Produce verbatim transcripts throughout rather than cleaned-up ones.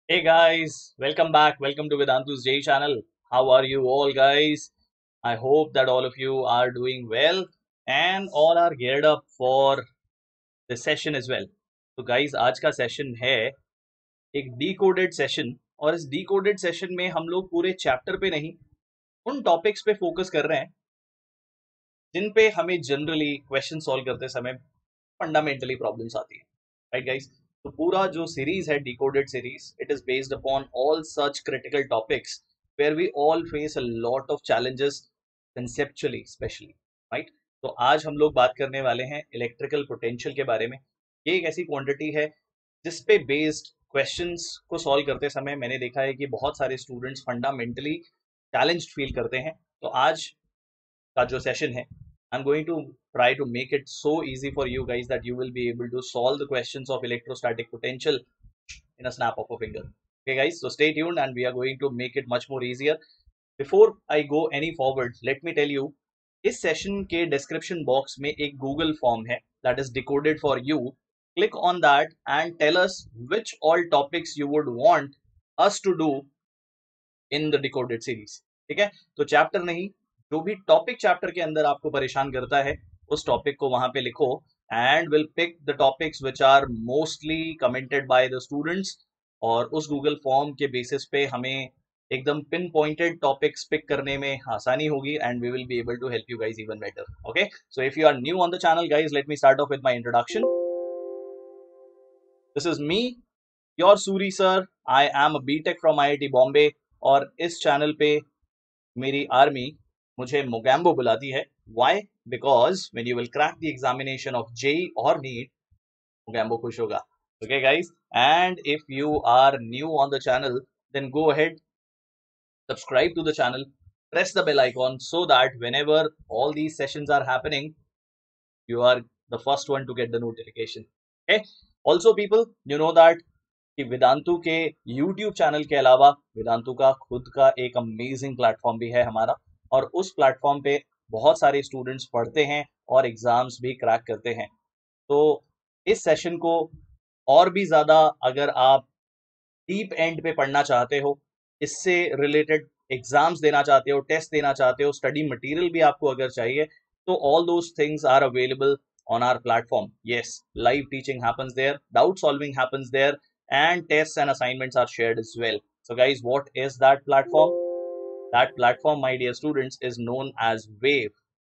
Hey guys, welcome back. Welcome to Vedantu's J channel. How are you all, guys? I hope that all of you are doing well and all are geared up for the session as well. तो guys, आज का session है एक decoded session और इस decoded session में हम लोग पूरे चैप्टर पे नहीं उन टॉपिक्स पे फोकस कर रहे हैं जिन पे हमें जनरली क्वेश्चन सॉल्व करते समय फंडामेंटली प्रॉब्लम्स आती है, राइट गाइस? तो पूरा जो सीरीज है decoded series, it is based upon all such critical topics where we all face a lot of challenges conceptually specially, right? तो आज हम लोग बात करने वाले हैं इलेक्ट्रिकल पोटेंशियल के बारे में। ये एक ऐसी क्वांटिटी है जिस पे बेस्ड क्वेश्चंस को सॉल्व करते समय मैंने देखा है कि बहुत सारे स्टूडेंट्स फंडामेंटली चैलेंज्ड फील करते हैं। तो आज का जो सेशन है, I'm going to try to make it so easy for you guys that you will be able to solve the questions of electrostatic potential in a snap of a finger. Okay guys, so stay tuned and we are going to make it much more easier. Before I go any forward, let me tell you, इस session के description box में एक Google form है that is decoded for you. Click on that and tell us which all topics you would want us to do in the decoded series. ठीक है, तो chapter नहीं, जो भी टॉपिक चैप्टर के अंदर आपको परेशान करता है उस टॉपिक को वहां पे लिखो and will pick the topics which are mostly commented by the students. और उस गूगल फॉर्म के बेसिस पे हमें एकदम पिन पॉइंटेड टॉपिक्स पिक करने में आसानी होगी and we will be able to help you guys even better. Okay, so if you are new on the channel guys, let me start off with my introduction. This is me, your Suri sir. I am a BTech from I I T Bombay और इस channel पे मेरी army मुझे मोगैम्बो बुलाती है। Why? Because when you will crack the examination of JEE और NEET, Mogambo खुश होगा। Okay guys, and if you are new on the channel, then go ahead, subscribe to the channel, press the bell icon so that whenever all these sessions are happening, you are the first one to get the notification. Okay, also people, you know that कि वेदांतु के YouTube channel के अलावा वेदांतु का खुद का एक amazing platform भी है हमारा, और उस प्लेटफॉर्म पे बहुत सारे स्टूडेंट्स पढ़ते हैं और एग्जाम्स भी क्रैक करते हैं। तो इस सेशन को और भी ज़्यादा अगर आप डीप एंड पे पढ़ना चाहते हो, इससे रिलेटेड एग्जाम्स देना चाहते हो, टेस्ट देना चाहते हो, स्टडी मटेरियल भी आपको अगर चाहिए, तो all those things are available on our platform. Yes, live teaching happens there, doubt solving happens there, and tests and assignments are shared as well. So guys, what is that platform? That platform, my dear students, is known as Wave.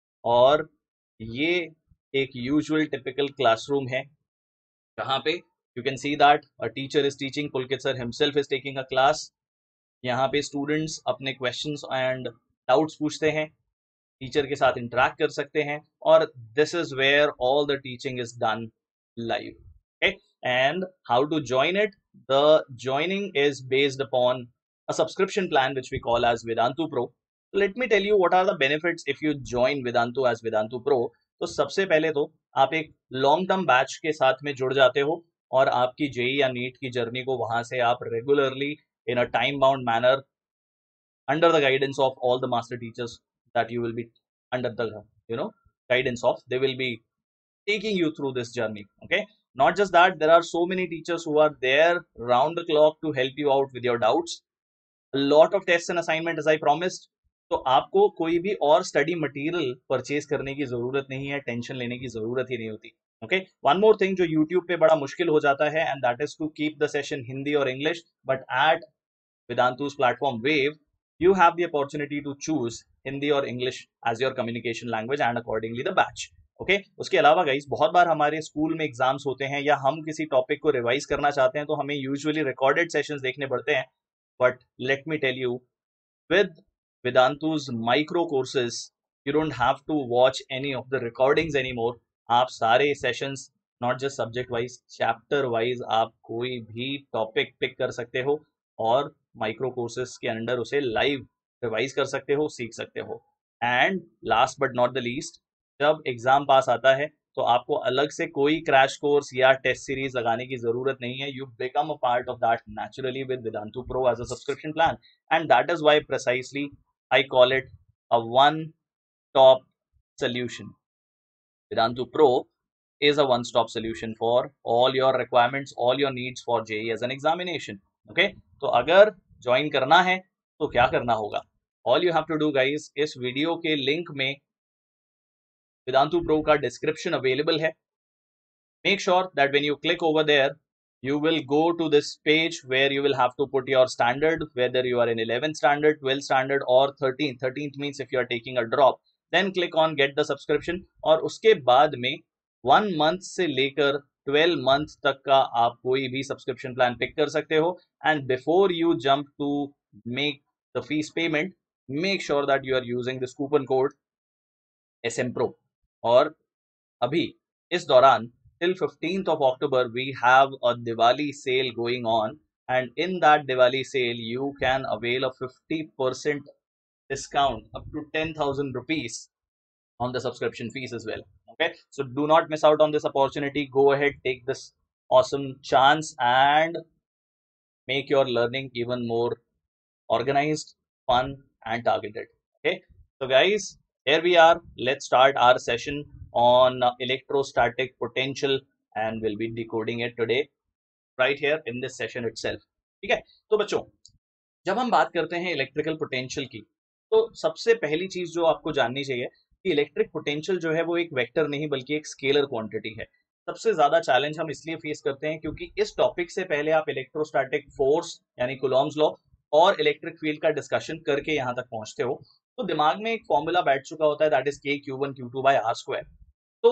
और ये एक usual typical classroom है जहाँ पे you can see that a teacher is teaching, Pulkit sir himself is taking a class. यहाँ पे students अपने questions and doubts पूछते हैं, टीचर के साथ इंटरेक्ट कर सकते हैं, और this is where all the teaching is done live. Okay, and how to join it? The joining is based upon a subscription plan which we call as Vedantu Pro. So let me tell you what are the benefits if you join Vedantu as Vedantu Pro. तो सबसे पहले तो आप एक long term batch के साथ में जुड़ जाते हो और आपकी जेई या नीट की जर्नी को वहां से आप regularly in a time bound manner under the guidance of all the master teachers that you will be under the you know guidance of, they will be taking you through this journey. Okay, not just that, there are so many teachers who are there round the clock to help you out with your doubts. A lot of tests and assignment as I promised. तो आपको कोई भी और study material purchase करने की जरूरत नहीं है, टेंशन लेने की जरूरत ही नहीं होती। ओके, वन मोर थिंग जो यूट्यूब पे बड़ा मुश्किल हो जाता है, and that is to keep the session Hindi और English, but at Vedantu's platform Wave, you have the opportunity to choose Hindi or English as your communication language and accordingly the batch. Okay okay? उसके अलावा guys, बहुत बार हमारे school में exams होते हैं या हम किसी टॉपिक को रिवाइज करना चाहते हैं तो हमें यूजुअली रिकॉर्डेड सेशंस देखने पड़ते हैं, but let me tell you, with Vedantu's micro courses, you don't have to watch any of the recordings anymore. आप सारे sessions not just subject wise, chapter wise आप कोई भी टॉपिक पिक कर सकते हो और माइक्रो कोर्सेज के अंडर उसे लाइव रिवाइज कर सकते हो, सीख सकते हो। And last but not the least, जब एग्जाम पास आता है तो आपको अलग से कोई क्रैश कोर्स या टेस्ट सीरीज लगाने की जरूरत नहीं है। You become a part of that naturally with Vedantu pro as a subscription plan, and that is why precisely I call it a one stop solution. Vedantu Pro is a one stop solution for all your requirements, all your needs for J E E as an examination. Okay okay? तो अगर join करना है तो क्या करना होगा, all you have to do guys, इस video के लिंक में वेदांतु प्रो का डिस्क्रिप्शन अवेलेबल है. Make sure that when you click over there, you will go to this page where you will have to put your standard, whether you are in eleventh standard, twelfth standard or thirteenth. thirteenth means if you are taking a drop. Then click on get the subscription और उसके बाद में one month से लेकर twelve months तक का आप कोई भी subscription plan pick कर सकते हो. And before you jump to make the fees payment, make sure that you are using this coupon code S M Pro. और अभी इस दौरान till fifteenth of October we have a Diwali sale going on, and in that Diwali sale you can avail a fifty percent discount up to ten thousand rupees on the subscription fees as well. Okay, so do not miss out on this opportunity. Go ahead, take this awesome chance and make your learning even more organized, fun and targeted. Okay, so guys, here we are. Let's start our session on uh, electrostatic potential, and we'll be decoding it today right here in this session itself. ठीक है, तो बच्चों जब हम बात करते हैं electrical potential की, तो सबसे पहली चीज जो आपको जाननी चाहिए कि इलेक्ट्रिक पोटेंशियल जो है वो एक वेक्टर नहीं बल्कि एक स्केलर क्वांटिटी है. सबसे ज्यादा चैलेंज हम इसलिए फेस करते हैं क्योंकि इस टॉपिक से पहले आप इलेक्ट्रोस्टैटिक फोर्स यानी कूलॉम्स लॉ और इलेक्ट्रिक फील्ड का डिस्कशन करके यहाँ तक पहुंचते हो, तो दिमाग में एक फॉर्मूला बैठ चुका होता है, that is K Q one Q two by R square. तो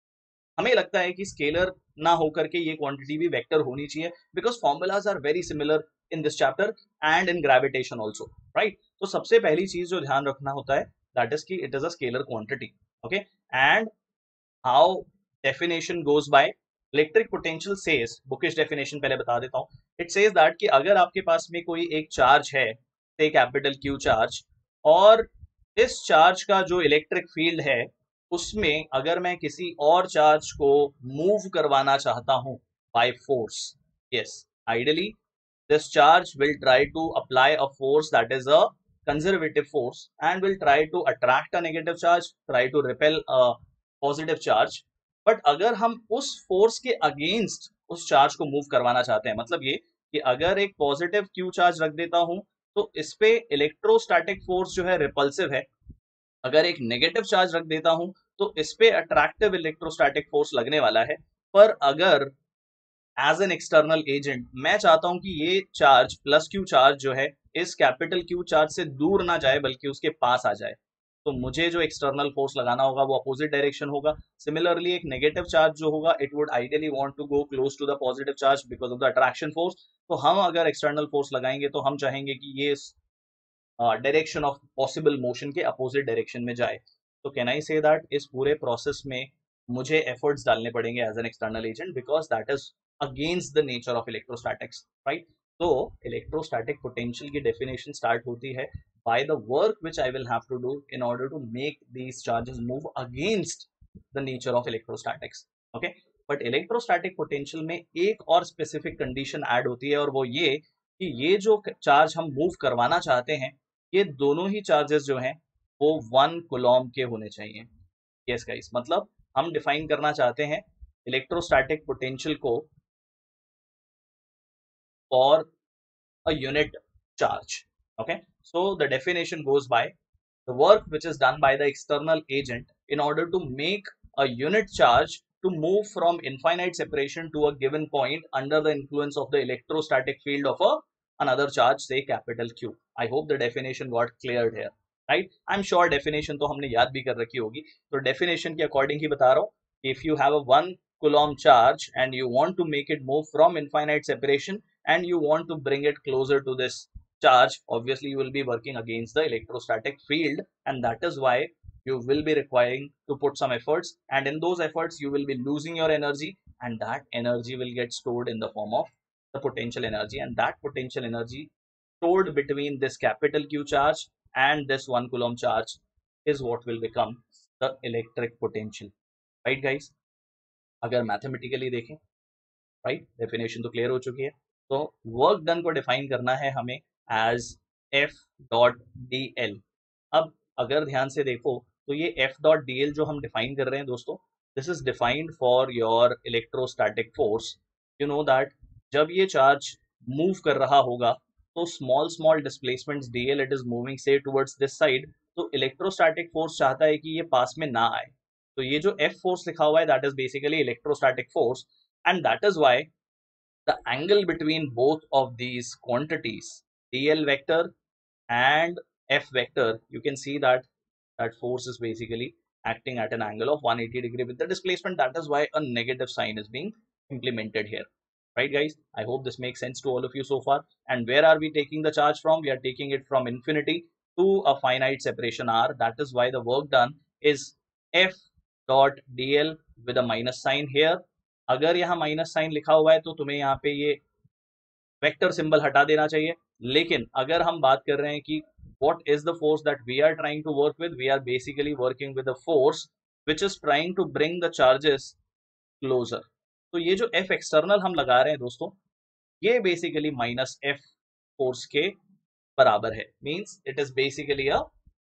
हमें लगता है कि स्केलर ना होकर के ये क्वांटिटी भी वेक्टर होनी चाहिए, because formulas are very similar in this chapter and in gravitation also, right. तो सबसे पहली चीज जो ध्यान रखना होता है दैट इज कि it is a scalar quantity. Okay, and how definition goes by electric potential says, bookish definition पहले बता देता हूं. इट सेज दैट कि अगर आपके पास में कोई एक चार्ज है, से कैपिटल क्यू चार्ज, और इस चार्ज का जो इलेक्ट्रिक फील्ड है उसमें अगर मैं किसी और चार्ज को मूव करवाना चाहता हूं by force, yes, ideally this charge will try to apply a force that is a conservative force and will try to attract a negative charge, try to repel a positive charge. but अगर हम उस force के against उस charge को move करवाना चाहते हैं, मतलब ये कि अगर एक पॉजिटिव क्यू चार्ज रख देता हूं तो इस पे इलेक्ट्रोस्टैटिक फोर्स जो है रिपल्सिव है, अगर एक नेगेटिव चार्ज रख देता हूं तो इस पे अट्रैक्टिव इलेक्ट्रोस्टैटिक फोर्स लगने वाला है. पर अगर एज एन एक्सटर्नल एजेंट मैं चाहता हूं कि ये चार्ज प्लस क्यू चार्ज जो है इस कैपिटल क्यू चार्ज से दूर ना जाए बल्कि उसके पास आ जाए, तो मुझे जो एक्सटर्नल फोर्स लगाना होगा वो अपोजिट डायरेक्शन होगा. सिमिलरली एक नेगेटिव चार्ज जो होगा it would ideally want to go close to the positive charge because of the attraction force. तो हम अगर एक्सटर्नल फोर्स लगाएंगे तो हम चाहेंगे कि ये डायरेक्शन ऑफ पॉसिबल मोशन के अपोजिट डायरेक्शन में जाए. तो कैन आई से दैट इस पूरे प्रोसेस में मुझे एफर्ट्स डालने पड़ेंगे as an external agent because that is against the nature of electrostatics, right. तो इलेक्ट्रोस्टैटिक पोटेंशियल की डेफिनेशन स्टार्ट होती है by the work which I will have to do in order to make these charges move against the nature of electrostatics. Okay, but electrostatic potential में एक और specific condition add होती है और वो ये कि ये जो चार्ज हम मूव करवाना चाहते हैं ये दोनों ही चार्जेस जो हैं वो वन कूलॉम के होने चाहिए. यस गाइस, मतलब हम डिफाइन करना चाहते हैं इलेक्ट्रोस्टैटिक पोटेंशियल को for a unit charge. Okay, so the definition goes by the work which is done by the external agent in order to make a unit charge to move from infinite separation to a given point under the influence of the electrostatic field of a another charge, say capital Q. I hope the definition got cleared here, right? I'm sure definition तो हमने याद भी कर रखी होगी, तो definition के according ही बता रहा हूँ. If you have a one coulomb charge and you want to make it move from infinite separation and you want to bring it closer to this charge, obviously you will be working against the electrostatic field, and that is why you will be requiring to put some efforts, and in those efforts you will be losing your energy, and that energy will get stored in the form of the potential energy, and that potential energy stored between this capital Q charge and this one coulomb charge is what will become the electric potential, right guys. अगर mathematically देखें, right, definition तो clear हो चुकी है. तो work done को define करना है हमें as F dot D L. अब अगर ध्यान से देखो तो ये एफ डॉट डी एल जो हम डिफाइन कर रहे हैं दोस्तों, this is defined for your electrostatic force. You know that जब ये चार्ज मूव कर रहा होगा तो small small displacements dl it is moving से टुवर्ड्स दिस साइड, तो इलेक्ट्रोस्टैटिक फोर्स चाहता है कि ये पास में ना आए, तो ये जो F फोर्स लिखा हुआ है that is basically electrostatic force, and that is why the angle between both of these quantities dl vector and f vector, you can see that that force is basically acting at an angle of one hundred eighty degree with the displacement. That is why a negative sign is being implemented here, right guys? I hope this makes sense to all of you so far. And where are we taking the charge from? We are taking it from infinity to a finite separation r. That is why the work done is f dot dl with a minus sign here. अगर यहाँ minus sign लिखा हुआ है तो तुम्हें यहाँ पे ये वेक्टर सिंबल हटा देना चाहिए, लेकिन अगर हम बात कर रहे हैं कि what is the force that we are trying to work with, we are basically working with a force which is trying to bring the charges closer. तो ये जो F external हम लगा रहे हैं दोस्तों, ये basically minus F force के बराबर है, means it is basically a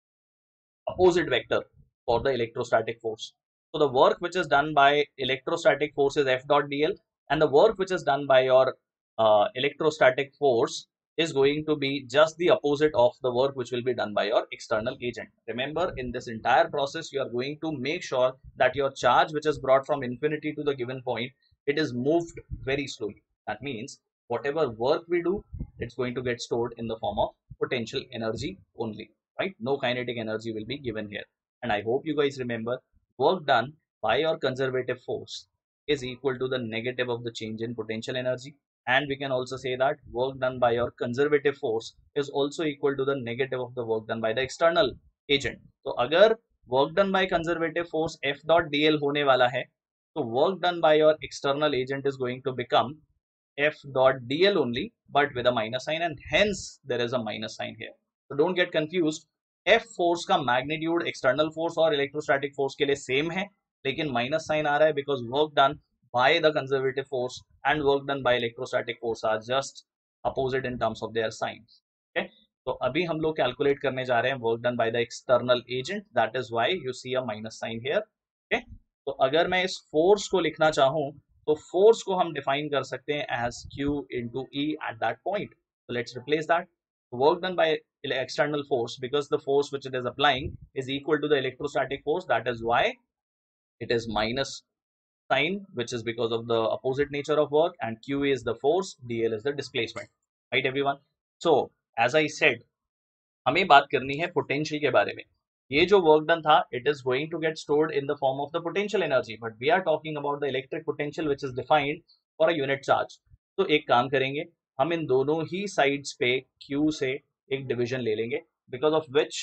opposite vector for the electrostatic force. So the work which is done by electrostatic force is F dot dl, and the work which is done by your uh, electrostatic force is going to be just the opposite of the work which will be done by your external agent. Remember, in this entire process, you are going to make sure that your charge which is brought from infinity to the given point, it is moved very slowly. That means whatever work we do, it's going to get stored in the form of potential energy only, right? No kinetic energy will be given here. And I hope you guys remember, work done by your conservative force is equal to the negative of the change in potential energy, and we can also say that work done by your conservative force is also equal to the negative of the work done by the external agent. So अगर work done by conservative force F dot dl होने वाला है, तो work done by your external agent is going to become F dot dl only, but with a minus sign, and hence there is a minus sign here. So don't get confused. F force का magnitude external force और electrostatic force के लिए same है, लेकिन minus sign आ रहा है because work done by the conservative force and work done by electrostatic force are just opposite in terms of their signs. Okay, तो अभी हम लोग कैलकुलेट करने जा रहे हैं work done by the external agent, that is why you see a minus sign here. Okay, तो अगर मैं इस फोर्स को लिखना चाहूं तो फोर्स को हम डिफाइन कर सकते हैं as Q into E at that point. So let's replace that. Work done by external force, because the force which it is applying is equal to the electrostatic force, that is why it is minus sign, which is because of the opposite nature of work, and Q is the force, dl is the displacement, right everyone? So as I said, हमें बात करनी है potential के बारे में. ये जो work done था, it is going to get stored in the form of the potential energy, but we are talking about the electric potential which is defined for a unit charge. तो एक काम करेंगे, हम इन दोनों ही साइड्स पे Q से एक डिवीजन ले लेंगे, because of which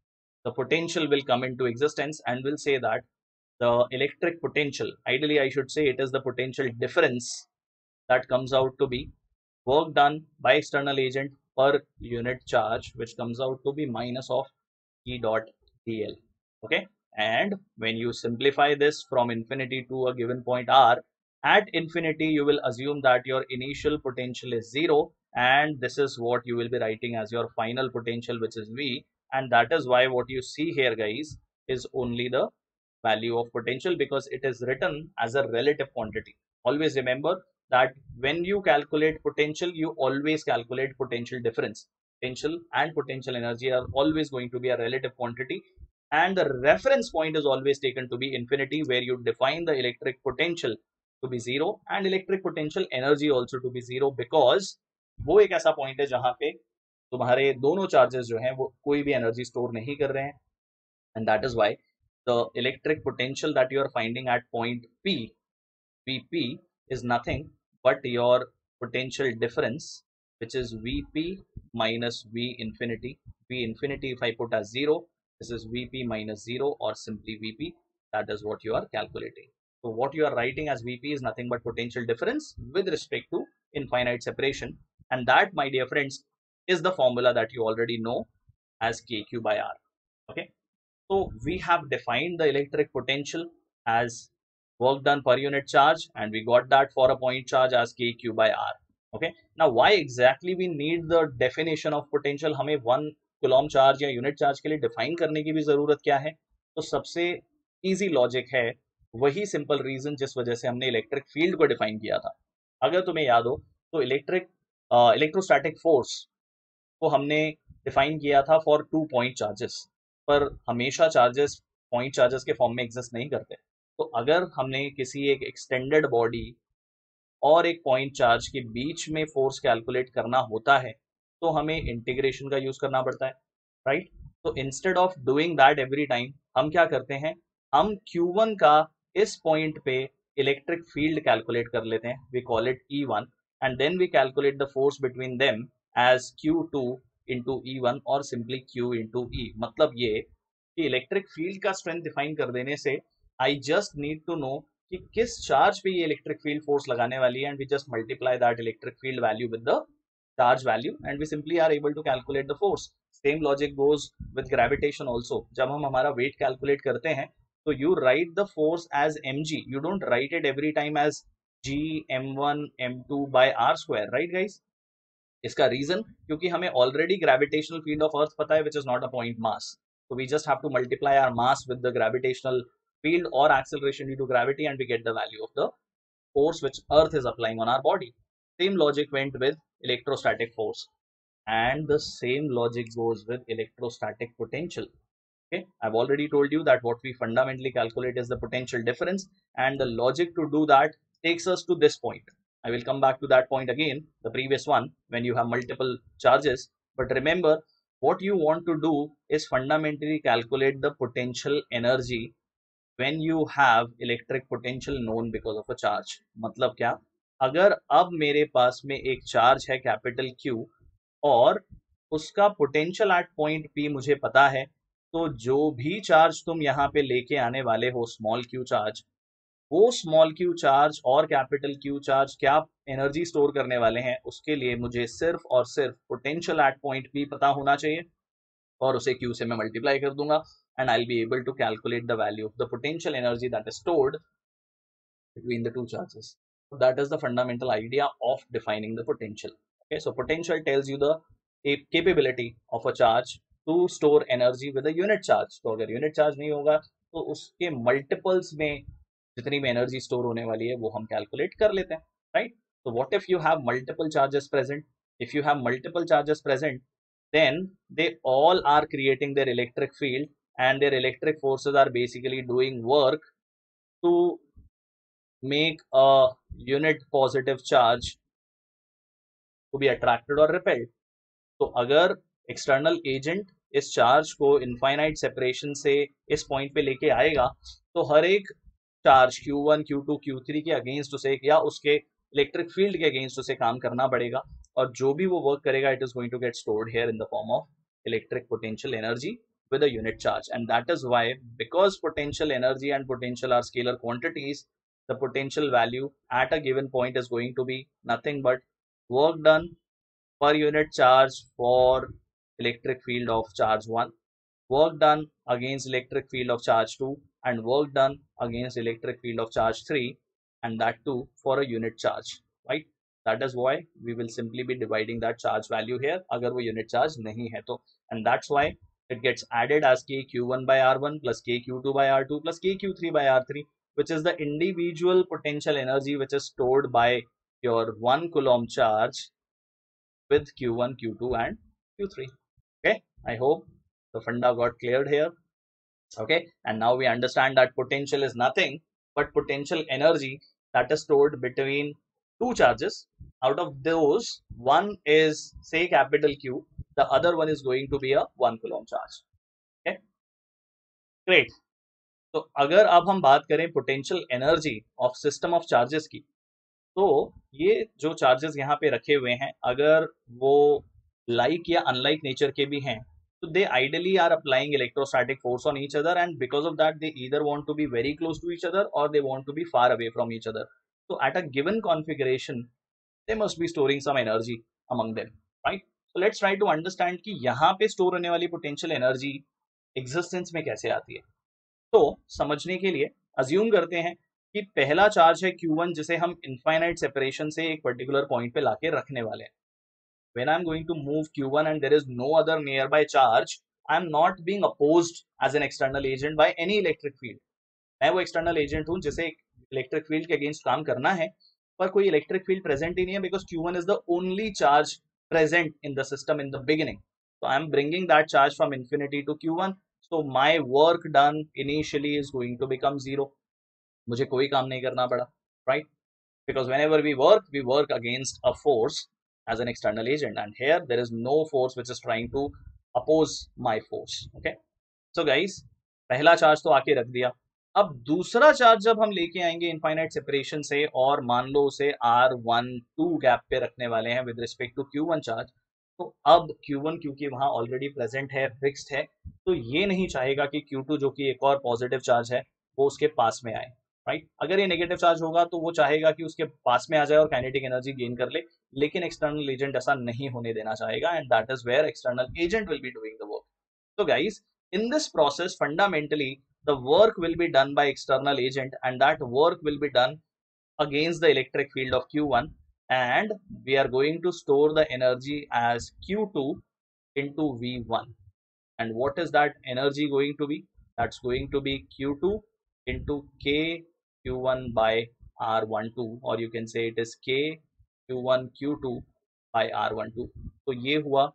the potential will come into existence, and will say that the electric potential, ideally I should say it is the potential difference that comes out to be work done by external agent per unit charge, which comes out to be minus of E dot dl. Okay, and when you simplify this from infinity to a given point r, at infinity you will assume that your initial potential is zero, and this is what you will be writing as your final potential, which is V, and that is why what you see here guys is only the value of potential, because it is written as a relative quantity. Always remember that when you calculate potential, you always calculate potential difference. Potential and potential energy are always going to be a relative quantity, and the reference point is always taken to be infinity, where you define the electric potential to be zero and electric potential energy also to be zero, because वो एक ऐसा point है जहां पे तुम्हारे दोनों charges जो हैं वो कोई भी एनर्जी स्टोर नहीं कर रहे हैं, and that is why the electric potential that you are finding at point P, Vp, is nothing but your potential difference, which is Vp minus V infinity. V infinity, if I put as zero, this is Vp minus zero, or simply Vp. That is what you are calculating. So what you are writing as Vp is nothing but potential difference with respect to infinite separation, and that, my dear friends, is the formula that you already know as Kq by R. Okay, so we have defined the electric potential as work done per unit charge, and we got that for a point charge as Kq by R. Okay, now why exactly we need the definition of potential? हमें one coulomb charge या unit charge के लिए define करने की भी जरूरत क्या है? तो सबसे इजी लॉजिक है वही सिंपल रीजन जिस वजह से हमने इलेक्ट्रिक फील्ड को डिफाइन किया था. अगर तुम्हें याद हो तो इलेक्ट्रिक इलेक्ट्रोस्टैटिक फोर्स को हमने डिफाइन किया था फॉर टू पॉइंट चार्जेस, पर हमेशा चार्जेस पॉइंट चार्जेस के फॉर्म में एग्जिस्ट नहीं करते। तो अगर हमने किसी एक एक्सटेंडेड बॉडी और एक पॉइंट चार्ज के बीच में फोर्स कैलकुलेट करना होता है तो हमें इंटीग्रेशन का यूज करना पड़ता है, राइट। तो instead of doing that every time हम क्या करते हैं, हम क्यू वन का इस पॉइंट पे इलेक्ट्रिक फील्ड कैलकुलेट कर लेते हैं, we call it E one, and then we calculate the force between them as Q two into E one और सिंपली क्यू इंटू ई। मतलब ये कि इलेक्ट्रिक फील्ड का स्ट्रेंथ डिफाइन कर देने से I just need to know कि किस चार्ज पे ये इलेक्ट्रिक फील्ड फोर्स लगाने वाली है, and we just multiply that electric field value with the charge value and we simply are able to calculate the force. Same logic goes with gravitation also. जब हम हमारा weight calculate करते हैं तो you write the force as M G, you don't write it every time as G M one M two by R square, right guys. इसका reason क्योंकि हमें already gravitational field of earth पता है which is not a point mass, so we just have to multiply our mass with the gravitational field or acceleration due to gravity and we get the value of the force which earth is applying on our body. Same logic went with electrostatic force and the same logic goes with electrostatic potential. Okay, I've already told you that what we fundamentally calculate is the potential difference, and the logic to do that takes us to this point. I will come back to that point again, the previous one, when you have multiple charges. But remember, what you want to do is fundamentally calculate the potential energy when you have electric potential known because of a charge. मतलब क्या, अगर अब मेरे पास में एक charge है capital Q और उसका पोटेंशियल एट पॉइंट P मुझे पता है, तो जो भी चार्ज तुम यहाँ पे लेके आने वाले हो स्मॉल क्यू चार्ज, वो स्मॉल क्यू चार्ज और कैपिटल क्यू चार्ज क्या एनर्जी स्टोर करने वाले हैं, उसके लिए मुझे सिर्फ और सिर्फ पोटेंशियल एट पॉइंट P पता होना चाहिए और उसे Q से मैं मल्टीप्लाई कर दूंगा and I'll be able to calculate the value of the potential energy that is stored between the two charges. So that is the fundamental idea of defining the potential. Okay, so potential tells you the capability of a charge to store energy with a unit charge. तो अगर unit charge नहीं होगा तो उसके multiples में जितनी भी energy store होने वाली है वो हम calculate कर लेते हैं, right? So what if you have multiple charges present? If you have multiple charges present, then they all are creating their electric field and their electric forces are basically doing work to make a unit positive charge to be attracted or repelled. तो अगर external agent इस charge को infinite separation से इस point पे लेके आएगा तो हर एक charge Q one, Q two, Q three के अगेंस्ट उसे या उसके इलेक्ट्रिक फील्ड के अगेंस्ट उसे काम करना पड़ेगा, और जो भी वो वर्क करेगा it is going to get stored here in the form of electric potential energy with a unit charge. And that is why, because potential energy and potential are scalar quantities, the potential value at a given point is going to be nothing but work done per unit charge for electric field of charge one, work done against electric field of charge two, and work done against electric field of charge three, and that too for a unit charge, right? That is why we will simply be dividing that charge value here agar wo unit charge nahi hai to, and that's why it gets added as k q one by r one plus k q two by r two plus k q three by r three, which is the individual potential energy which is stored by your one coulomb charge with q one, q two and q three. Okay, I hope the funda got cleared here. Okay, and now we understand that potential is nothing but potential energy that is stored between two charges. Out of those, one is say capital Q, the other one is going to be a one coulomb charge. Okay, great. तो अगर अब हम बात करें potential energy of system of charges की, तो ये जो चार्जेस यहाँ पे रखे हुए हैं अगर वो लाइक या अनलाइक नेचर के भी हैं तो they ideally are applying electrostatic force on each other, and because of that they either want to be very close to each other or they want to be far away from each other. So at a given configuration they must be storing some energy among them, right? So let's try to understand कि यहाँ पे store होने वाली potential energy existence में कैसे आती है। तो समझने के लिए अज्यूम करते हैं कि पहला चार्ज है क्यू वन जिसे हम इनफाइनाइट सेपरेशन से एक पर्टिकुलर पॉइंट पे लाके रखने वाले हैं। When I'm going to move q one and there is no other nearby charge, I'm not being opposed as an external agent by any electric field. मैं वो external agent हूँ जिसे electric field के against काम करना है, पर कोई इलेक्ट्रिक फील्ड प्रेजेंट ही नहीं है, because Q one is the only charge present in the system in the beginning. So I am bringing that charge from infinity to Q one. So my work done initially is going to become zero. मुझे कोई काम नहीं करना पड़ा, right? Because whenever we work, we work against a force as an external agent, and here there is no force which is trying to oppose my force. Okay? So guys, पहला charge तो आके रख दिया. अब दूसरा charge जब हम लेके आएंगे इनफाइनाइट सेपरेशन से, और मान लो उसे आर वन टू गैप पे रखने वाले हैं with respect to Q one charge, तो अब क्यू वन क्योंकि वहां ऑलरेडी प्रेजेंट है, फिक्स्ड है, तो ये नहीं चाहेगा कि क्यू टू जो कि एक और पॉजिटिव चार्ज है वो उसके पास में आए, राइट. अगर ये नेगेटिव चार्ज होगा तो वो चाहेगा कि उसके पास में आ जाए और काइनेटिक एनर्जी गेन कर ले, लेकिन एक्सटर्नल एजेंट ऐसा नहीं होने देना चाहेगा, and that is where external agent will be doing the work. तो guys, in this process fundamentally the work will be done by external agent, and that work will be done against the electric field of Q one, and we are going to store the energy as Q two into V one. And what is that energy going to be? That's going to be Q two into K Q one by R twelve, or you can say it is K Q one Q two by R twelve. तो ये हुआ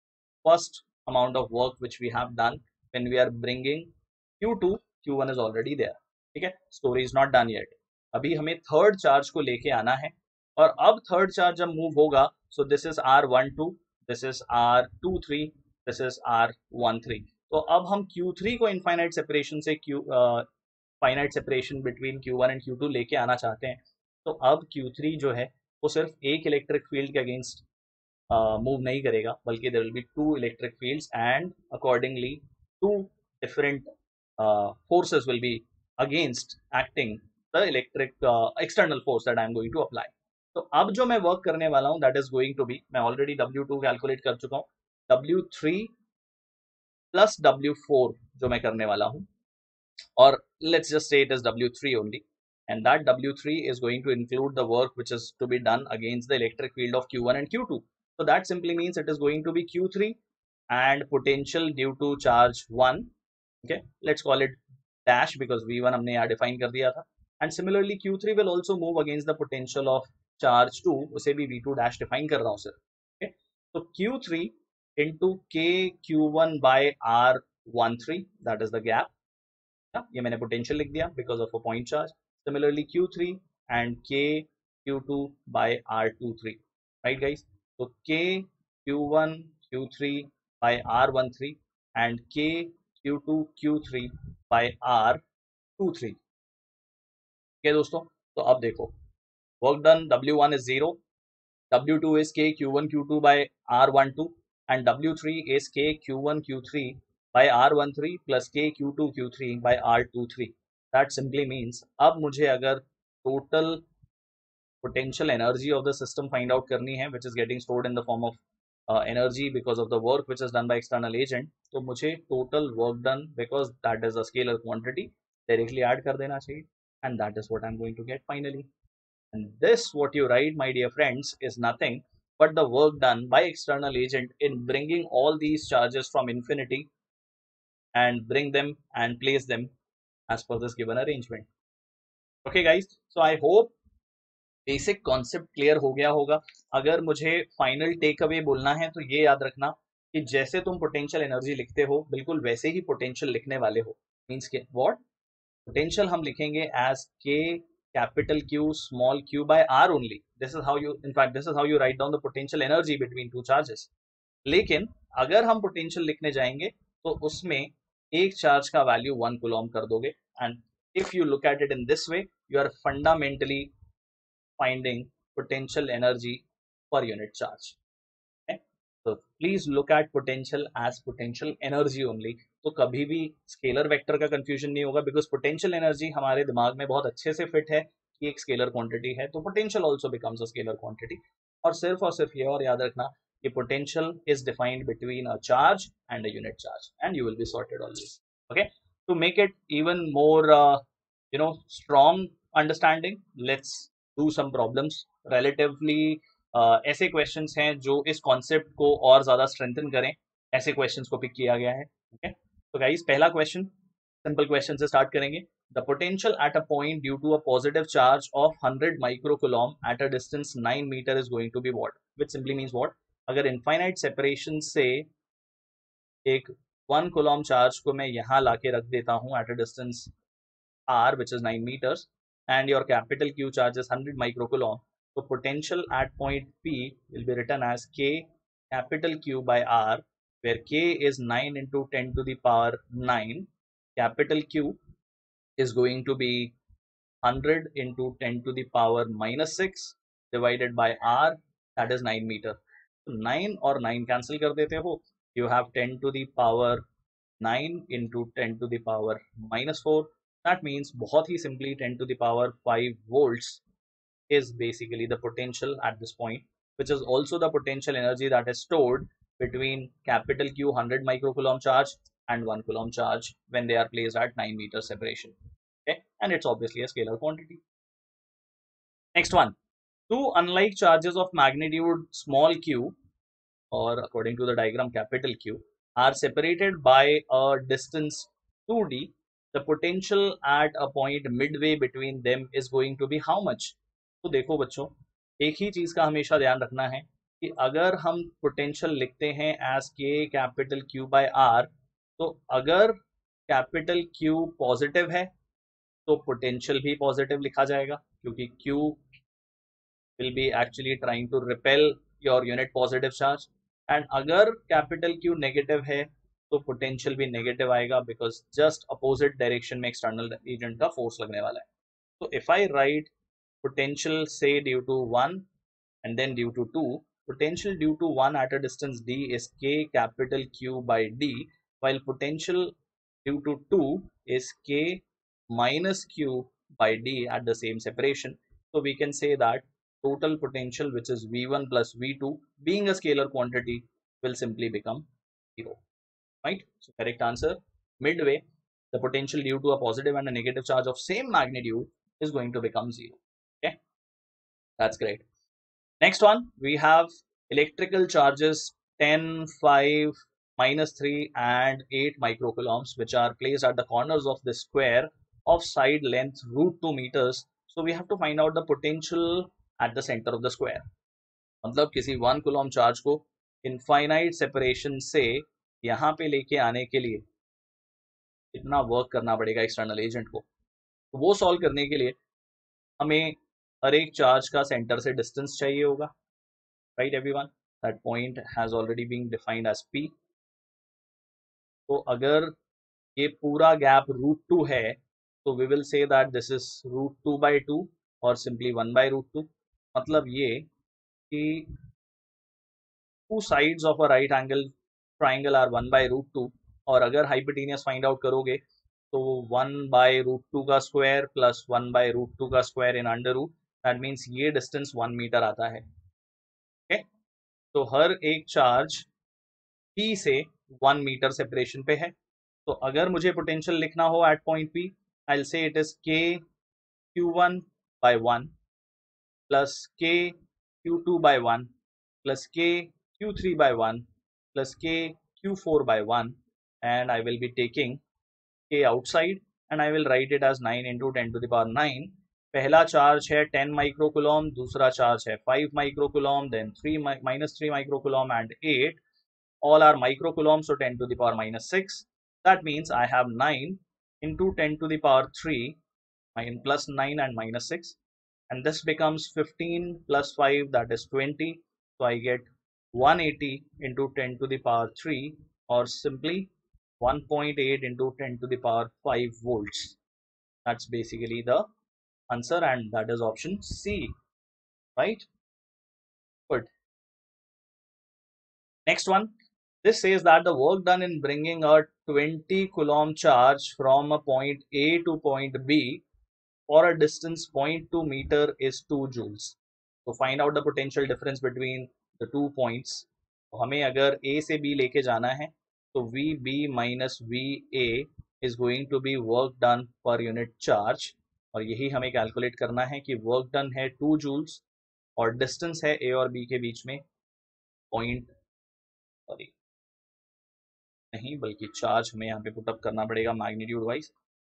first amount of work which we have done when we are bringing Q two. Q one is already there. ठीक है, story is not done yet. अभी हमें third charge को लेके आना है, और अब थर्ड चार्ज जब मूव होगा, so this is R twelve, this is R twenty-three, this is R thirteen. तो अब हम Q three को इनफाइनाइट सेपरेशन से Q finite separation between Q one and Q two लेके आना चाहते हैं. तो अब Q three जो है वो सिर्फ एक इलेक्ट्रिक फील्ड के अगेंस्ट मूव uh, नहीं करेगा, बल्कि there will be two electric fields, and accordingly two different forces will be against acting the electric external force that I am going to apply. तो अब जो मैं वर्क करने वाला हूं that is going to be, मैं already W two calculate कर चुका हूं, W three plus W four जो मैं करने वाला हूं, और let's just say it is W three only, and that W three is going to include the work which is to be done against the electric field of Q one and Q two. So that simply means it is going to be Q three and potential due to charge one. Okay, let's call it dash because V one हमने यहाँ define कर दिया था. And similarly Q three will also move against the potential of charge two, उसे भी V two dash define कर रहा हूँ sir. Okay, so Q three into K Q one by R thirteen, that is the gap. yeah, ये मैंने potential लिख दिया because of a point charge. Similarly Q three and K Q two by R twenty-three, right guys? So K Q one Q three by R thirteen and K Q two Q three by R twenty-three. Okay दोस्तों, तो अब देखो, work done W one is zero, W two is K Q one Q two by R twelve, and W three is K Q one Q three by R thirteen plus K Q two Q three by R twenty-three. That simply means अब मुझे अगर total potential energy of the system find out करनी है, which is getting stored in the form of uh, energy because of the work which is done by external agent, तो मुझे total work done because that is a scalar quantity directly add कर देना चाहिए, and that is what I'm going to get finally. And this what you write, my dear friends, is nothing but the work done by external agent in bringing all these charges from infinity and bring them and place them as per this given arrangement. Okay guys, so I hope basic concept clear हो गया होगा. अगर मुझे final take away बोलना है तो ये याद रखना कि जैसे तुम पोटेंशियल एनर्जी लिखते हो बिल्कुल वैसे ही पोटेंशियल लिखने वाले हो. मींस के व्हाट, पोटेंशियल हम लिखेंगे as K capital Q small Q by R only. This is how you in fact this is how you write down the potential energy between two charges. लेकिन अगर हम potential लिखने जाएंगे तो उसमें एक चार्ज का वैल्यू वन कूलॉम कर दोगे, and if you look at it in this way you are fundamentally finding potential energy per unit charge. Okay? So please look at potential as potential energy only. तो कभी भी scalar vector का confusion नहीं होगा, because potential energy हमारे दिमाग में बहुत अच्छे से फिट है कि एक स्केलर क्वांटिटी है, तो potential also becomes a scalar quantity. और सिर्फ और सिर्फ ये और याद रखना कि potential is defined between a charge and a unit charge, and you will be sorted all this. Okay, to make it even more you know strong understanding, let's do some problems relatively. uh, ऐसे questions हैं जो इस concept को और ज्यादा strengthen करें, ऐसे questions को पिक किया गया है. ओके, तो गाइस पहला क्वेश्चन सिंपल क्वेश्चन से स्टार्ट करेंगे. the potential at a point due to a positive charge of one hundred microcoulomb at a distance nine meter is going to be what? Which simply means what? अगर infinite separation से एक one coulomb charge को मैं यहाँ लाके रख देता हूँ at a distance r, which is nine meters, and your capital Q charge is one hundred microcoulomb, so potential at point P will be written as K capital Q by R, where K is nine into ten to the power nine, capital Q is going to be one hundred into ten to the power minus six divided by R, that is nine meter. So nine और nine cancel कर देते हो, you have ten to the power nine into ten to the power minus four. That means बहुत ही simply ten to the power five volts is basically the potential at this point, which is also the potential energy that is stored between capital Q one hundred microcoulomb charge and one coulomb charge when they are placed at nine meter separation. Okay, and it's obviously a scalar quantity. Next one, two unlike charges of magnitude small q, or according to the diagram capital Q, are separated by a distance two d. The potential at a point midway between them is going to be how much? तो देखो बच्चों, एक ही चीज का हमेशा ध्यान रखना है कि अगर हम पोटेंशियल लिखते हैं as K capital Q bye R, तो अगर कैपिटल Q पॉजिटिव है तो पोटेंशियल भी पॉजिटिव लिखा जाएगा, क्योंकि Q will be actually trying to repel your unit positive charge, and अगर कैपिटल Q नेगेटिव है तो पोटेंशियल भी नेगेटिव आएगा, बिकॉज जस्ट अपोजिट डायरेक्शन में एक्सटर्नल एजेंट का फोर्स लगने वाला है. तो if I write potential say due to one and then due to two, potential due to one at a distance d is K capital Q by D, while potential due to two is K minus Q by D at the same separation. So we can say that total potential, which is V one plus V two, being a scalar quantity, will simply become zero, right? So correct answer, midway the potential due to a positive and a negative charge of same magnitude is going to become zero. Okay, that's great. Next one, we have electrical charges ten, five, minus three and eight microcoulombs, which are placed at the corners of the square of side length root two meters. So we have to find out the potential at the center of the square. मतलब किसी one coulomb charge को infinite separation से यहाँ पे लेके आने के लिए इतना वर्क करना पड़ेगा एक्सटर्नल एजेंट को. तो वो सॉल्व करने के लिए हमें हर एक चार्ज का सेंटर से डिस्टेंस चाहिए होगा, right everyone? That point has already been defined as P. तो अगर ये पूरा गैप रूट टू है तो we will say that this is root two by two और simply one by root two. मतलब ये कि two sides of a right angle triangle are one by root two, और अगर हाइपोटेनियस फाइंड आउट करोगे तो वन बाई रूट टू का square plus one by root two का square in under root, that means ये distance one metre आता है. Okay, तो हर एक चार्ज P से वन मीटर सेपरेशन पे है. तो अगर मुझे पोटेंशियल लिखना हो at point P, I will say it is K Q one by one plus K Q two by one plus K Q three by one plus K Q four by one, and I will be taking K outside and I will write it as nine into ten to the power nine. पहला चार्ज है ten microcoulomb, दूसरा चार्ज है five microcoulomb, then three minus three microcoulomb and eight. All are microcoulomb, so ten to the power minus six. That means I have nine into ten to the power three, plus nine and minus six, and this becomes fifteen plus five, that is twenty. So I get one hundred eighty into ten to the power three, or simply one point eight into ten to the power five volts. That's basically the answer, and that is option C, right? Good. Next one, this says that the work done in bringing a twenty coulomb charge from a point A to point B for a distance zero point two meter is two joules. So find out the potential difference between the two points. तो हमें अगर A से B लेके जाना है तो V B minus V A is going to be work done per unit charge, और यही हमें कैलकुलेट करना है कि वर्क डन है टू जूल्स और डिस्टेंस है A और B के बीच में पॉइंट, सॉरी नहीं बल्कि चार्ज हमें यहाँ पे पुटअप करना पड़ेगा magnitude wise,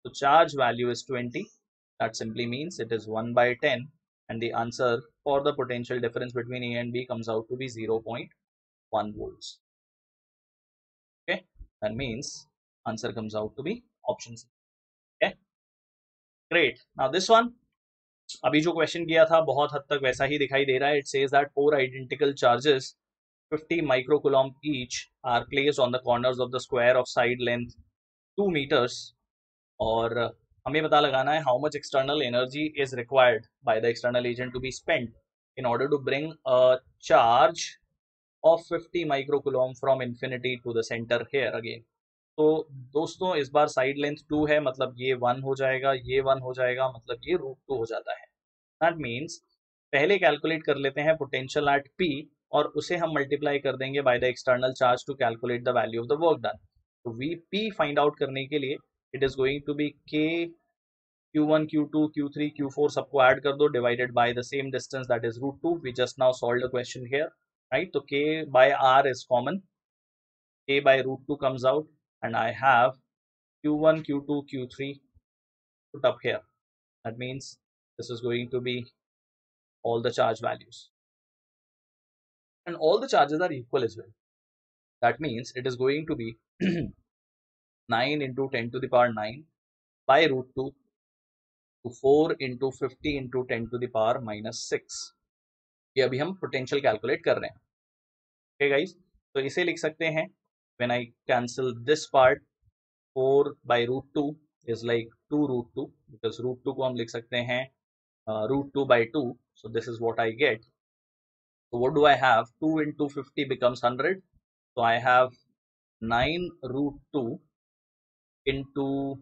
So charge value is twenty. That simply means it is one by ten, and the answer for the potential difference between A and B comes out to be zero point one volts. Okay, that means answer comes out to be option C. Okay, great. Now this one, अभी जो question किया था बहुत हद तक वैसा ही दिखाई दे रहा है. It says that four identical charges fifty microcoulomb each are placed on the corners of the square of side length two meters, और हमें पता लगाना है how much external energy is required by the external agent to be spent in order to bring a charge of fifty microcoulomb from infinity to the center here again. तो दोस्तों इस बार side length to है, मतलब ये one हो जाएगा, ये one हो जाएगा, मतलब ये रूट टू हो जाता है. दैट मीन्स पहले कैलकुलेट कर लेते हैं पोटेंशियल एट पी, और उसे हम मल्टीप्लाई कर देंगे by the external charge to calculate the value of the work done. तो वी पी फाइंड आउट करने के लिए it is going to be K Q one, Q two, Q three, Q four सबको add कर दो, divided by the same distance that is root two. We just now solve the question here, right. तो K by R is common, k by root two comes out, and I have q one, q two, q three put up here. That means this is going to be all the charge values, and all the charges are equal as well. That means it is going to be nine into ten to the power nine by root two to four into fifty into ten to the power minus six. ये अभी हम potential calculate कर रहे हैं. Okay guys, तो इसे लिख सकते हैं when I cancel this part, four by root two is like two root two, because root two को हम लिख सकते हैं uh, root two by two. So this is what I get. So what do I have? two into fifty becomes one hundred. So I have nine root two into one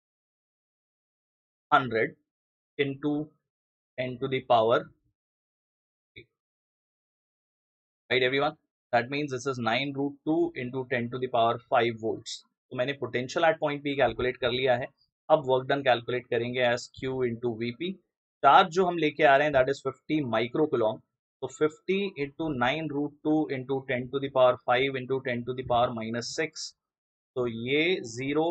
hundred into ten to the power, right everyone? That means this is nine root two into ten to the power five volts. तो मैंने potential at point P calculate कर लिया है. अब work done calculate करेंगे as Q into V P. Charge जो हम लेके आ रहे हैं दैट इज फिफ्टी माइक्रोकुलॉम. तो fifty into nine root two into ten to the power five into ten to the power minus six. तो ये जीरो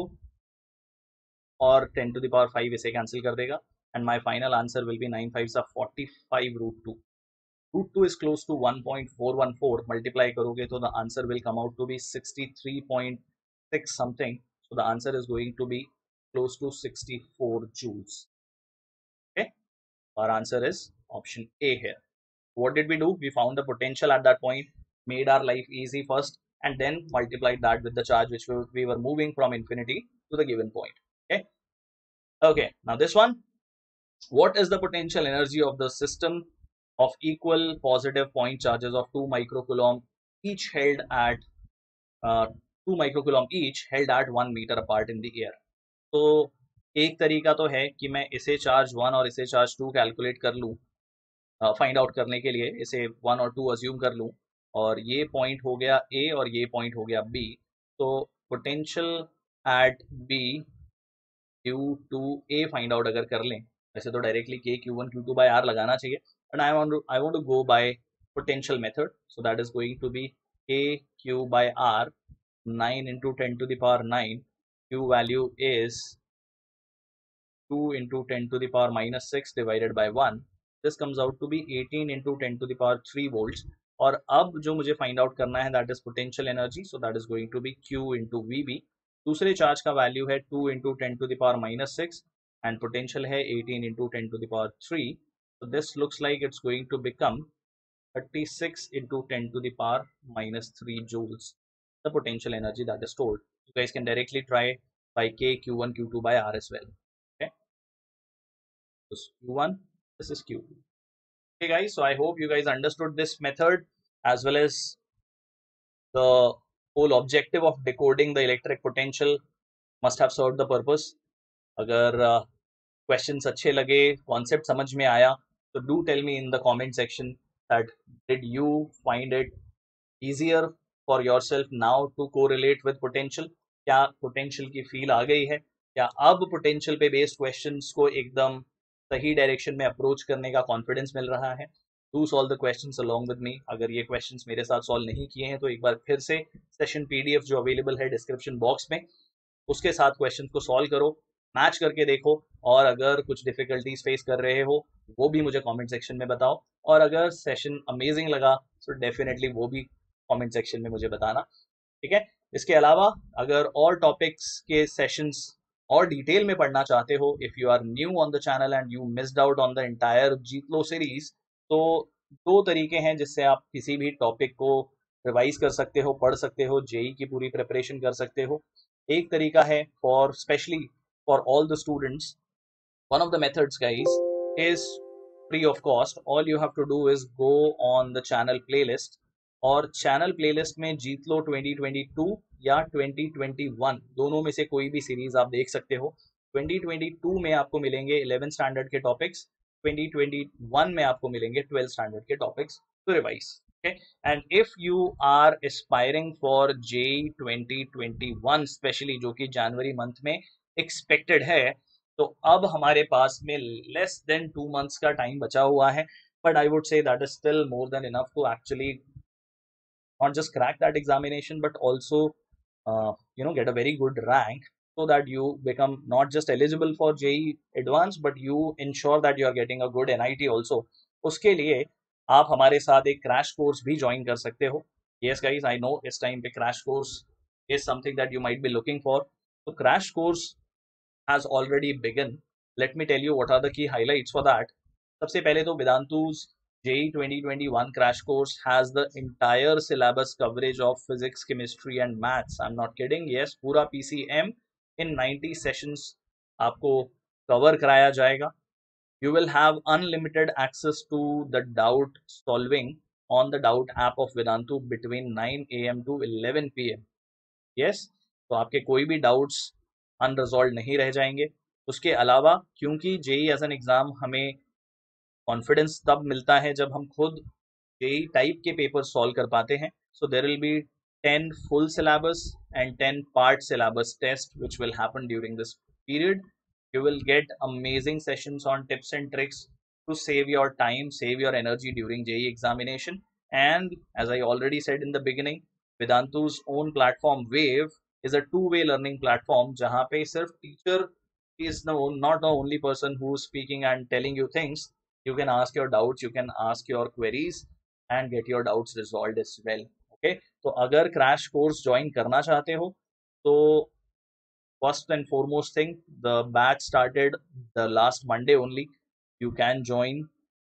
और ten to the power five इसे कैंसिल कर देगा, and my final answer will be nine five सा forty five root two. Root two is close to one point four one four. Multiply करोगे तो the answer will come out to be sixty-three point six something. So the answer is going to be close to sixty-four joules. Okay, our answer is option A here. What did we do? We found the potential at that point, made our life easy first, and then multiplied that with the charge which we, we were moving from infinity to the given point. Okay. Okay. Now this one, what is the potential energy of the system of equal positive point charges of two microcoulomb each held at uh, two microcoulomb each held at one meter apart in the air. तो एक तरीका तो है कि मैं इसे charge one और इसे चार्ज टू कैलकुलेट कर लूँ, फाइंड आउट करने के लिए इसे वन और टू अज्यूम कर लूँ, और ये पॉइंट हो गया ए और ये पॉइंट हो गया बी. तो potential at B due to A find out अगर कर लें, वैसे तो directly K Q one Q two by R लगाना चाहिए, and I want to I want to go by potential method. So that is going to be K Q by R, nine into ten to the power nine. Q value is two into ten to the power minus six divided by one. This comes out to be eighteen into ten to the power three volts. और अब जो मुझे find out करना है that is potential energy. So that is going to be Q into V B. दूसरे charge का value है two into ten to the power minus six, and potential है eighteen into ten to the power three. So this looks like it's going to become thirty-six into ten to the power minus three joules, the potential energy that is stored. You guys can directly try by K Q one Q two by R as well. Okay, this is Q one, this is Q two. Okay guys, so I hope you guys understood this method as well as the whole objective of decoding the electric potential must have served the purpose. अगर questions uh, अच्छे लगे, concept समझ में आया, so do tell me in the comment section that did you find it easier for yourself now to correlate with potential. क्या potential की feel आ गई है? क्या अब potential पे बेस्ड क्वेश्चंस को एकदम सही डायरेक्शन में अप्रोच करने का कॉन्फिडेंस मिल रहा है? Do solve the questions along with me. अगर ये क्वेश्चंस मेरे साथ सॉल्व नहीं किए हैं तो एक बार फिर से सेशन पीडीएफ जो अवेलेबल है डिस्क्रिप्शन बॉक्स में, उसके साथ क्वेश्चन को सॉल्व करो. मैच करके देखो, और अगर कुछ डिफिकल्टीज फेस कर रहे हो वो भी मुझे कमेंट सेक्शन में बताओ, और अगर सेशन अमेजिंग लगा तो डेफिनेटली वो भी कमेंट सेक्शन में मुझे बताना, ठीक है। इसके अलावा अगर और टॉपिक्स के सेशंस और डिटेल में पढ़ना चाहते हो, if you are new on the channel and you missed out on the entire Jeet Lo series, तो दो तरीके हैं जिससे आप किसी भी टॉपिक को रिवाइज कर सकते हो, पढ़ सकते हो, जेई की पूरी प्रिपरेशन कर सकते हो। एक तरीका है for specially for all the students, one of the methods guys is free of cost. All you have to do is go on the channel playlist, और चैनल प्लेलिस्ट में Jeet Lo twenty twenty two या twenty twenty one दोनों में से कोई भी series आप देख सकते हो। ट्वेंटी ट्वेंटी टू में आपको मिलेंगे इलेवेंथ स्टैंडर्ड के टॉपिक्स, ट्वेंटी ट्वेंटी वन में आपको मिलेंगे ट्वेल्थ स्टैंडर्ड के topics to revise, okay? And if you are aspiring for J E E twenty twenty one specially, जो कि जनवरी मंथ में एक्सपेक्टेड है, तो अब हमारे पास में लेस देन टू मंथ्स का टाइम बचा हुआ है, but I would say that is still more than enough to actually not just crack that examination but also uh, you know get a very good rank, so that you become not just eligible for J E E advanced but you ensure that you are getting a good N I T also. उसके लिए आप हमारे साथ एक crash course भी join कर सकते हो। yes guys, I know इस टाइम पे crash course is something that you might be looking for. तो crash course has already begun. Let me tell you what are the key highlights for that. सबसे पहले तो वेदांतु's J E E twenty twenty one crash course has the entire syllabus coverage of physics, chemistry and maths. I'm not kidding. Yes, पूरा P C M in ninety sessions आपको cover कराया जाएगा. You will have unlimited access to the doubt solving on the doubt app of Vedantu between nine A M to eleven P M. Yes, तो आपके कोई भी doubts unresolved नहीं रह जाएंगे। उसके अलावा क्योंकि जेई एज एन एग्जाम हमें कॉन्फिडेंस तब मिलता है जब हम खुद जेई टाइप के पेपर सॉल्व कर पाते हैं, so there will be ten full syllabus and ten part syllabus test which will happen during this period. You will get amazing sessions on tips and tricks to save your time, save your energy during J E E examination. And as I already said in the beginning, Vedantu's own platform Wave is a two-way learning platform जहाँ पे सिर्फ teacher is no not the only person who's speaking and telling you things. You can ask your doubts, you can ask your queries and get your doubts resolved as well. Okay, तो अगर crash course join करना चाहते हो तो first and foremost thing, the batch started the last Monday only. You can join,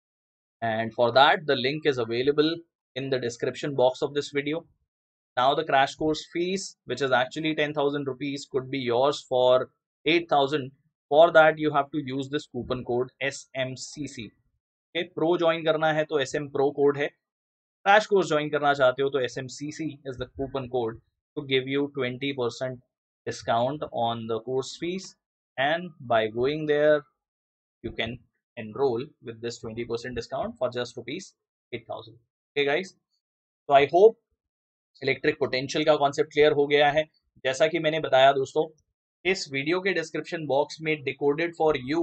and for that the link is available in the description box of this video. Now the crash course fees, which is actually ten thousand rupees, could be yours for eight thousand. For that you have to use this coupon code S M C C. Okay, pro join करना है तो S M Pro code है, crash course join करना चाहते हो तो S M C C is the coupon code to give you twenty percent discount on the course fees, and by going there you can enroll with this twenty percent discount for just rupees eight thousand. Okay guys, so I hope electric potential का concept clear हो गया है। जैसा कि मैंने बताया दोस्तों, इस वीडियो के डिस्क्रिप्शन बॉक्स में डिकोडेड फॉर यू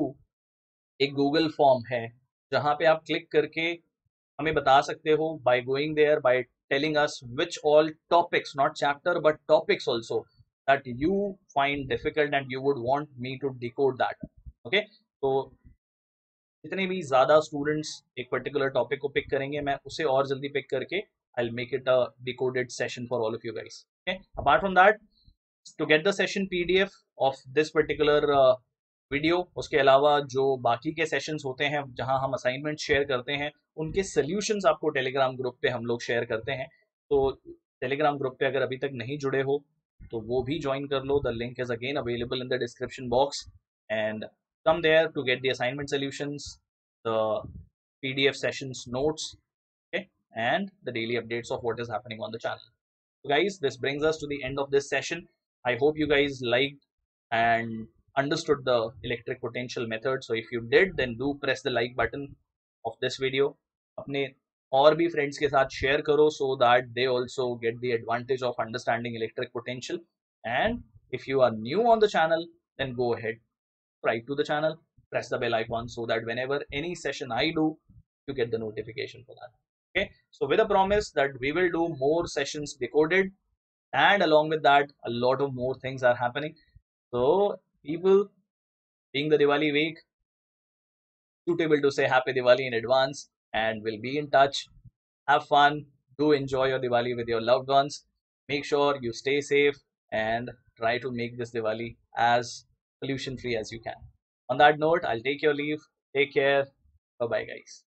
एक गूगल फॉर्म है जहां पे आप क्लिक करके हमें बता सकते हो by going there, by telling us which all topics, not chapter but topics also, that you find difficult and you would want me to decode that. Okay, तो जितने भी ज्यादा स्टूडेंट्स एक पर्टिकुलर टॉपिक को पिक करेंगे, मैं उसे और जल्दी पिक करके I'll make it a decoded session for all of you guys. Okay. Apart from that, to get the session P D F of this particular uh, video, उसके अलावा जो बाकी के सेशंस होते हैं जहां हम असाइनमेंट शेयर करते हैं, उनके सॉल्यूशंस आपको टेलीग्राम ग्रुप पे हम लोग शेयर करते हैं। तो टेलीग्राम ग्रुप पे अगर अभी तक नहीं जुड़े हो तो वो भी ज्वाइन कर लो। The link is again available in the description box, and come there to get the assignment solutions, the P D F sessions notes, and the daily updates of what is happening on the channel. So guys, this brings us to the end of this session. I hope you guys liked and understood the electric potential method. So if you did, then do press the like button of this video. अपने और भी friends के साथ share करो so that they also get the advantage of understanding electric potential. And if you are new on the channel, then go ahead, subscribe to the channel, press the bell icon so that whenever any session I do, you get the notification for that. Okay, so with a promise that we will do more sessions decoded, and along with that a lot of more things are happening. So people, being the Diwali week, suitable to say Happy Diwali in advance, and we'll be in touch. Have fun, do enjoy your Diwali with your loved ones. Make sure you stay safe and try to make this Diwali as pollution free as you can. On that note, I'll take your leave. Take care. Bye bye, guys.